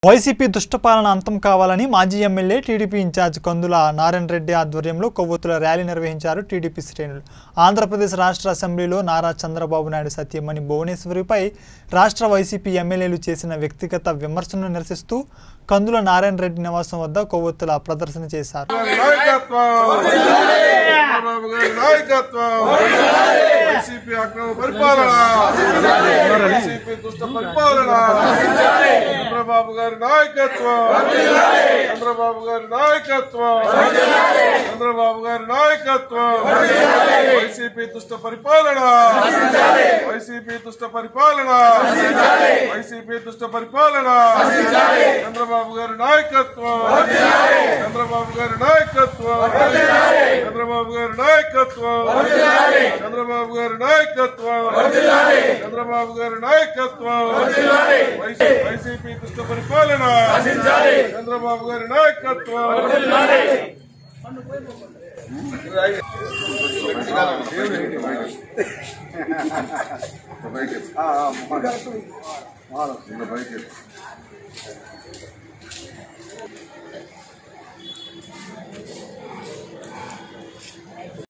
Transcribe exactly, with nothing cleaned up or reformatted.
YCP దుష్టపాలన అంతం కావాలని మాజీ MLA TDP incharge Kandula Narayana Reddy ఆధ్వర్యంలో కొవ్వొత్తుల ర్యాలీ నిర్వహించారు టీడీపీ శ్రేణులు. ఆంధ్రప్రదేశ్ రాష్ట్ర అసెంబ్లీలో నారా చంద్రబాబు నాయుడు సతీమణి భువనేశ్వరిపై రాష్ట్ర వైసీపీ ఎమ్మెల్యేలు చేసిన వ్యక్తిగత విమర్శలను నిరసిస్తూ కందుల నారాయణ రెడ్డి నివాసం వద్ద కొవ్వొత్తుల ప్రదర్శన చేశారు. చంద్రబాబు గారి నాయకత్వం చంద్రబాబు గారి నాయకత్వం చంద్రబాబు గారి నాయకత్వం వైసీపీ దుష్ట పరిపాలన వైసీపీ దుష్ట పరిపాలన వైసీపీ దుష్ట పరిపాలన చంద్రబాబు గారి నాయకత్వం చంద్రబాబు గారి నాయకత్వం చంద్రబాబు గారి నాయకత్వం చంద్రబాబు గారి నాయకత్వం చంద్రబాబు గారి నాయకత్వం వైసీపీ దుష్ట పరిపాలన చంద్రబాబు గారి నాయకత్వం